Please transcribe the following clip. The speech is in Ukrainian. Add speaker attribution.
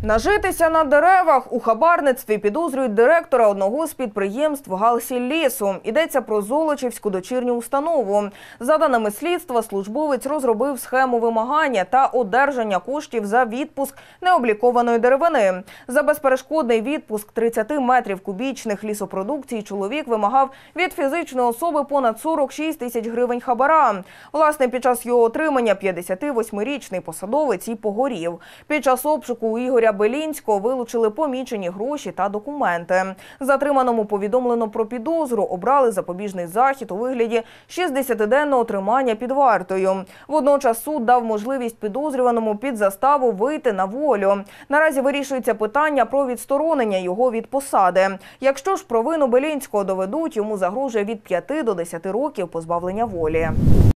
Speaker 1: Нажитися на деревах. У хабарництві підозрюють директора одного з підприємств «Галсіллісу». Йдеться про Золочівську дочірню установу. За даними слідства, службовець розробив схему вимагання та одержання коштів за відпуск необлікованої деревини. За безперешкодний відпуск 30 метрів кубічних лісопродукції чоловік вимагав від фізичної особи понад 46 тисяч гривень хабара. Власне, під час його отримання 58-річний посадовець і погорів. Під час обшуку у Ігоря Белінського вилучили помічені гроші та документи. Затриманому повідомлено про підозру, обрали запобіжний захід у вигляді 60-денного тримання під вартою. Водночас суд дав можливість підозрюваному під заставу вийти на волю. Наразі вирішується питання про відсторонення його від посади. Якщо ж провину Белінського доведуть, йому загрожує від 5 до 10 років позбавлення волі.